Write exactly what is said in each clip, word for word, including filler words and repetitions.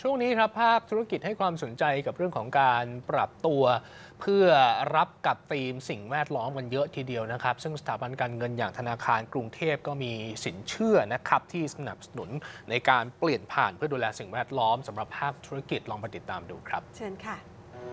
ช่วงนี้ครับภาคธุรกิจให้ความสนใจกับเรื่องของการปรับตัวเพื่อรับกับธีมสิ่งแวดล้อมกันเยอะทีเดียวนะครับซึ่งสถาบันการเงินอย่างธนาคารกรุงเทพก็มีสินเชื่อนะครับที่สนับสนุนในการเปลี่ยนผ่านเพื่อดูแลสิ่งแวดล้อมสำหรับภาคธุรกิจลองไปติดตามดูครับเชิญค่ะ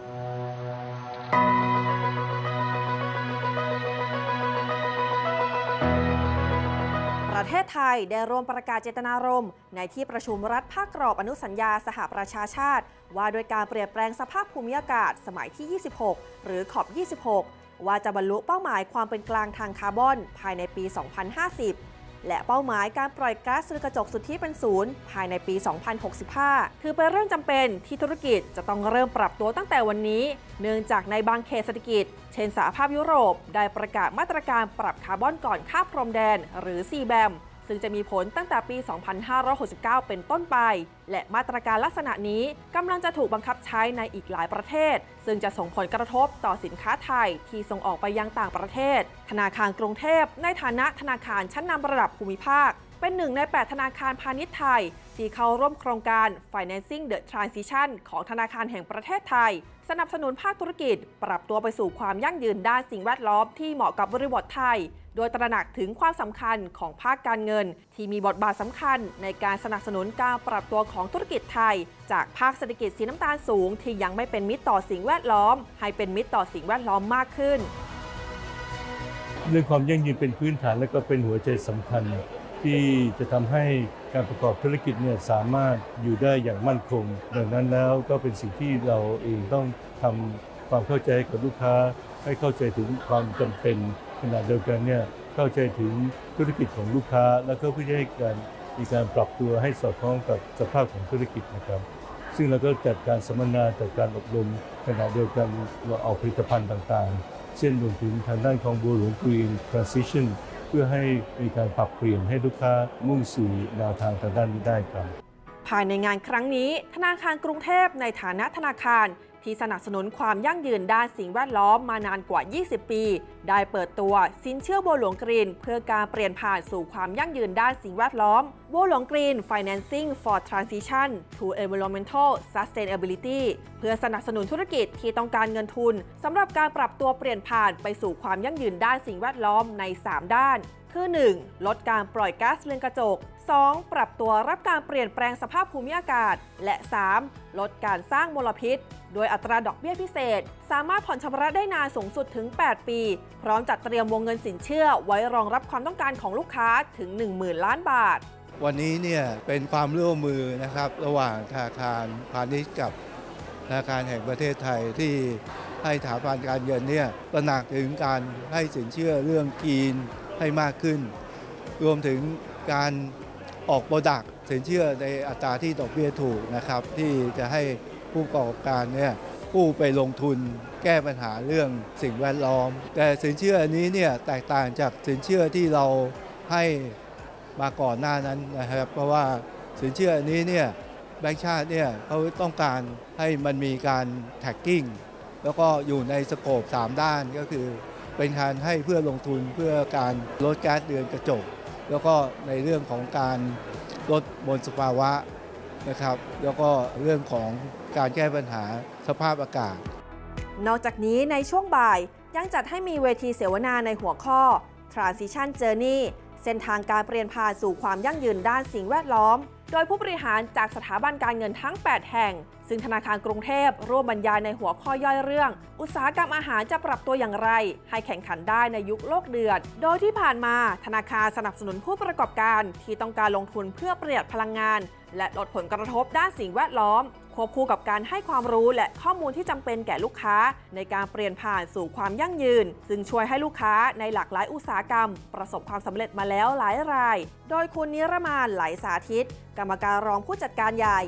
ประเทศไทยได้ร่วมประกาศเจตนารมณ์ในที่ประชุมรัฐภาคกรอบอนุสัญญาสหประชาชาติว่าโดยการเปลี่ยนแปลงสภาพภูมิอากาศสมัยที่ ยี่สิบหก หรือ คอป ยี่สิบหก ว่าจะบรรลุเป้าหมายความเป็นกลางทางคาร์บอนภายในปี สองพันห้าสิบ และเป้าหมายการปล่อยก๊าซเรือนกระจกสุทธิเป็นศูนย์ภายในปี สองพันหกสิบห้า ถือเป็นเรื่องจำเป็นที่ธุรกิจจะต้องเริ่มปรับตัวตั้งแต่วันนี้เนื่องจากในบางเขตเศรษฐกิจเช่นสหภาพยุโรปได้ประกาศมาตรการปรับคาร์บอนก่อนข้ามพรมแดนหรือ ซี แบมซึ่งจะมีผลตั้งแต่ปี สองพันห้าร้อยหกสิบเก้า เป็นต้นไปและมาตรการลักษณะนี้กำลังจะถูกบังคับใช้ในอีกหลายประเทศซึ่งจะส่งผลกระทบต่อสินค้าไทยที่ส่งออกไปยังต่างประเทศธนาคารกรุงเทพในฐานะธนาคารชั้นนำระดับภูมิภาคเป็นหนึ่งในแปดธนาคารพาณิชย์ไทยที่เข้าร่วมโครงการ Financing the Transition ของธนาคารแห่งประเทศไทยสนับสนุนภาคธุรกิจปรับตัวไปสู่ความยั่งยืนด้านสิ่งแวดล้อมที่เหมาะกับบริบทไทยโดยตระหนักถึงความสำคัญของภาคการเงินที่มีบทบาทสำคัญในการสนับสนุนการปรับตัวของธุรกิจไทยจากภาคเศรษฐกิจสีน้ำตาลสูงที่ยังไม่เป็นมิตรต่อสิ่งแวดล้อมให้เป็นมิตรต่อสิ่งแวดล้อมมากขึ้นเรื่องความยั่งยืนเป็นพื้นฐานและก็เป็นหัวใจสำคัญที่จะทำให้การประกอบธุรกิจเนี่ยสามารถอยู่ได้อย่างมั่นคงดังนั้นแล้วก็เป็นสิ่งที่เราเองต้องทำความเข้าใจกับลูกค้าให้เข้าใจถึงความจำเป็นขณะเดียวกันเนี่ยเข้าใจถึงธุรกิจของลูกค้าแล้วก็เพื่อให้การมีการปรับตัวให้สอดคล้องกับสภาพของธุรกิจนะครับซึ่งเราก็จัดการสัมมนาจัดการอบรมขณะเดียวกันเราเอาผลิตภัณฑ์ต่างๆเช่นรวมถึงทางด้านของบัวหลวง Green Transition เพื่อให้มีการปรับเปลี่ยนให้ลูกค้ามุ่งสู่แนวทางทางด้านนี้ได้ครับภายในงานครั้งนี้ธนาคารกรุงเทพในฐานะธนาคารที่สนับสนุนความยั่งยืนด้านสิ่งแวดล้อมมานานกว่า ยี่สิบ ปีได้เปิดตัวสินเชื่อบัวหลวงกรีนเพื่อการเปลี่ยนผ่านสู่ความยั่งยืนด้านสิ่งแวดล้อมบัวหลวงกรีน Financing for Transition to Environmental Sustainability เพื่อสนับสนุนธุรกิจที่ต้องการเงินทุนสำหรับการปรับตัวเปลี่ยนผ่านไปสู่ความยั่งยืนด้านสิ่งแวดล้อมใน สาม ด้านคือ หนึ่ง ลดการปล่อยก๊าซเรือนกระจก สอง ปรับตัวรับการเปลี่ยนแปลงสภาพภูมิอากาศและ สาม ลดการสร้างมลพิษโดยอัตราดอกเบี้ยพิเศษสามารถผ่อนชำระได้นานสูงสุดถึง แปด ปีพร้อมจัดเตรียมวงเงินสินเชื่อไว้รองรับความต้องการของลูกค้าถึง หนึ่งหมื่น ล้านบาทวันนี้เนี่ยเป็นความร่วมมือนะครับระหว่างธนาคารพาณิชย์กับธนาคารแห่งประเทศไทยที่ให้สถาบันการเงินเนี่ยตระหนักถึงการให้สินเชื่อเรื่องกรีนให้มากขึ้นรวมถึงการออกโปรดักต์สินเชื่อในอัตราที่ดอกเบี้ยถูกนะครับที่จะให้ผู้ประกอบการเนี่ยกู้ไปลงทุนแก้ปัญหาเรื่องสิ่งแวดล้อมแต่สินเชื่อนี้เนี่ยแตกต่างจากสินเชื่อที่เราให้มาก่อนหน้านั้นนะครับเพราะว่าสินเชื่อนี้เนี่ยแบงก์ชาติเนี่ยเขาต้องการให้มันมีการแท็กกิ้งแล้วก็อยู่ในสโคปสามด้านก็คือเป็นการให้เพื่อลงทุนเพื่อการลดก๊าซเรือนกระจกแล้วก็ในเรื่องของการลดมลสภาวะนะครับแล้วก็เรื่องของการแก้ปัญหาสภาพอากาศนอกจากนี้ในช่วงบ่ายยังจัดให้มีเวทีเสวนาในหัวข้อ Transition Journey เส้นทางการเปลี่ยนผ่านสู่ความยั่งยืนด้านสิ่งแวดล้อมโดยผู้บริหารจากสถาบันการเงินทั้ง แปด แห่งซึ่งธนาคารกรุงเทพร่วมบรรยายในหัวข้อย่อยเรื่องอุตสาหกรรมอาหารจะปรับตัวอย่างไรให้แข่งขันได้ในยุคโลกเดือดโดยที่ผ่านมาธนาคารสนับสนุนผู้ประกอบการที่ต้องการลงทุนเพื่อประหยัดพลังงานและลดผลกระทบด้านสิ่งแวดล้อมควบคู่กับการให้ความรู้และข้อมูลที่จำเป็นแก่ลูกค้าในการเปลี่ยนผ่านสู่ความยั่งยืนซึ่งช่วยให้ลูกค้าในหลากหลายอุตสาหกรรมประสบความสำเร็จมาแล้วหลายรายโดยคุณนิรมานไหลสาธิตกรรมการรองผู้จัดการใหญ่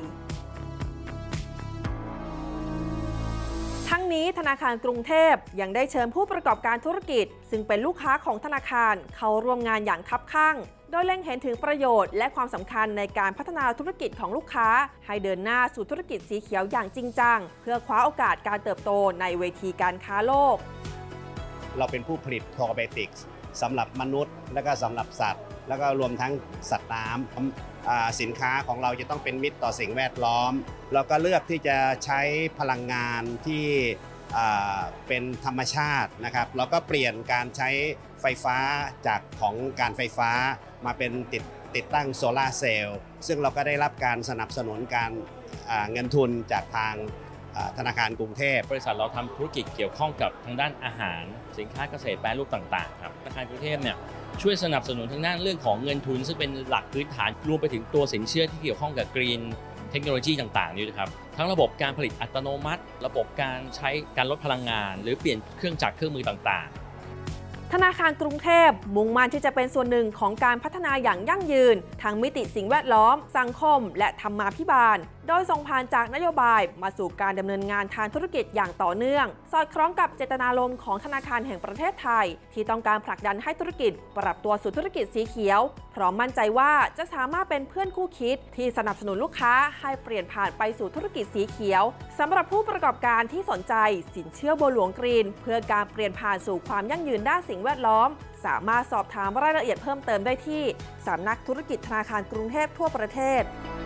ทั้งนี้ธนาคารกรุงเทพยังได้เชิญผู้ประกอบการธุรกิจซึ่งเป็นลูกค้าของธนาคารเข้าร่วมงานอย่างคับคั่งโดยเล็งเห็นถึงประโยชน์และความสำคัญในการพัฒนาธุรกิจของลูกค้าให้เดินหน้าสู่ธุรกิจสีเขียวอย่างจริงจังเพื่อคว้าโอกาสการเติบโตในเวทีการค้าโลกเราเป็นผู้ผลิตโปรไบโอติกส์สำหรับมนุษย์และก็สำหรับสัตว์แล้วก็รวมทั้งสัตว์น้ำสินค้าของเราจะต้องเป็นมิตรต่อสิ่งแวดล้อมแล้วก็เลือกที่จะใช้พลังงานที่เป็นธรรมชาตินะครับแล้วก็เปลี่ยนการใช้ไฟฟ้าจากของการไฟฟ้ามาเป็นติดติดตั้งโซลาร์เซลล์ซึ่งเราก็ได้รับการสนับสนุนการเงินทุนจากทางธนาคารกรุงเทพบริษัทเราทำธุรกิจเกี่ยวข้องกับทางด้านอาหารสินค้าเกษตรแปรรูปต่างๆครับธนาคารกรุงเทพเนี่ยช่วยสนับสนุนทางด้านเรื่องของเงินทุนซึ่งเป็นหลักพื้นฐานรวมไปถึงตัวสินเชื่อที่เกี่ยวข้องกับกรีนเทคโนโลยีต่างๆนี่นะครับทั้งระบบการผลิตอัตโนมัติระบบการใช้การลดพลังงานหรือเปลี่ยนเครื่องจักรเครื่องมือต่างๆธนาคารกรุงเทพมุ่งมั่นที่จะเป็นส่วนหนึ่งของการพัฒนาอย่างยั่งยืนทั้งมิติสิ่งแวดล้อมสังคมและธรรมาภิบาลโดยส่งผ่านจากนโยบายมาสู่การดำเนินงานทางธุรกิจอย่างต่อเนื่องสอดคล้องกับเจตนารมณ์ของธนาคารแห่งประเทศไทยที่ต้องการผลักดันให้ธุรกิจปรับตัวสู่ธุรกิจสีเขียวพร้อมมั่นใจว่าจะสามารถเป็นเพื่อนคู่คิดที่สนับสนุนลูกค้าให้เปลี่ยนผ่านไปสู่ธุรกิจสีเขียวสำหรับผู้ประกอบการที่สนใจสินเชื่อบัวหลวงกรีนเพื่อการเปลี่ยนผ่านสู่ความยั่งยืนด้านสิ่งแวดล้อมสามารถสอบถามรายละเอียดเพิ่มเติมได้ที่สำนักธุรกิจธนาคารกรุงเทพทั่วประเทศ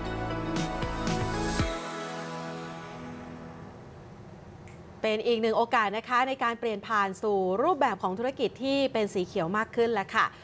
เป็นอีกหนึ่งโอกาสนะคะในการเปลี่ยนผ่านสู่รูปแบบของธุรกิจที่เป็นสีเขียวมากขึ้นแล้วค่ะ